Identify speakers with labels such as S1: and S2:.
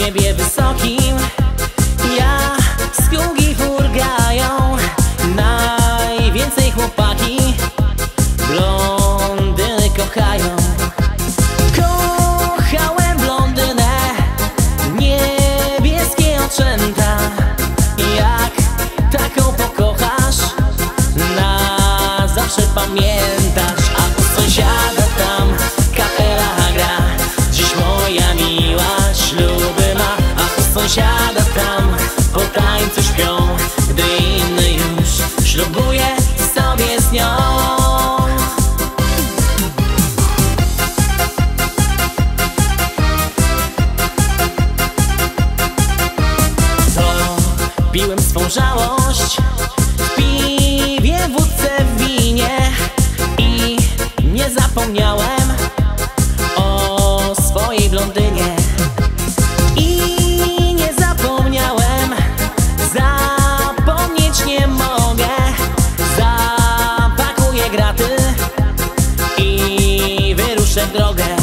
S1: niebie wysokim jaskółki furgają. Najwięcej chłopaki blondyny kochają. Kochałem blondynę, niebieskie oczęta. Jak taką pokochasz, na zawsze pamiętasz. A u sąsiada tam kapela gra, dziś moja miła śluby ma. A u sąsiada tam po tańcu śpią, gdy inny już ślubuje sobie z nią. Piłem swą żałość w piwie, wódce, w winie i nie zapomniałem o swojej blondynie. I nie zapomniałem, zapomnieć nie mogę. Zapakuję graty i wyruszę w drogę.